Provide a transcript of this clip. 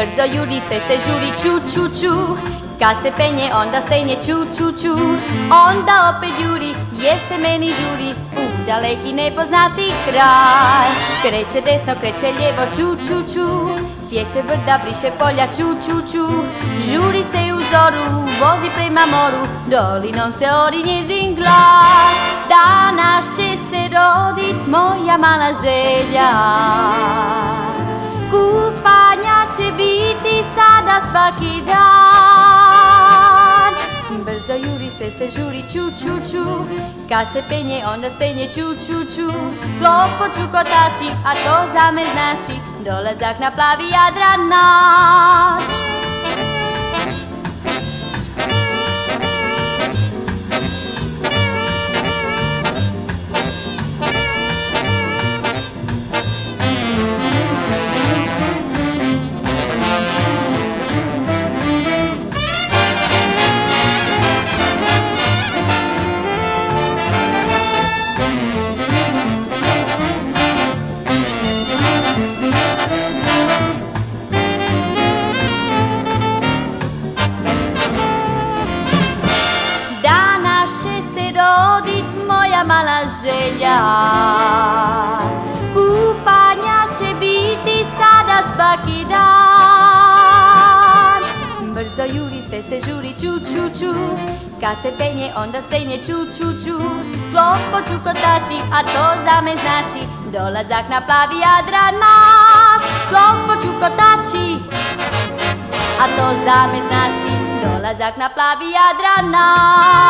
Brzo juri, sve se žuri, ču, ču, ču. Kad se penje, onda stenje, ču, ču, ču. Onda opet juri, jer se meni žuri u daleki nepoznati kraj. Kreće desno, kreće lijevo, ču, ču, ču. Sjeće brda, briše polja, ču, ču, ču. Žuri se u zoru, vozi prema moru, dolinom se ori njezin glas. Danas će se rodit moja mala želja. Kupanja će biti sada svaki dan. Brzo juri, sve se žuri, ču, ču, ču. Kad se penje, onda stenje, ču, ču, ču. Klopoču kotači, a to za me znači dolazak na plavi Jadran naš. Danas će se rodit moja mala želja. Kupanja će biti sada svaki dan. Brzo juri, sve se žuri, ču, ču, ču. Kad se penje, onda stenje, ču, ču, ču. Klopoču kotači, a to za me znači dolazak na plavi Jadran naš. Klopoču kotači, a to za me znači dolazak na plavi Jadran naš.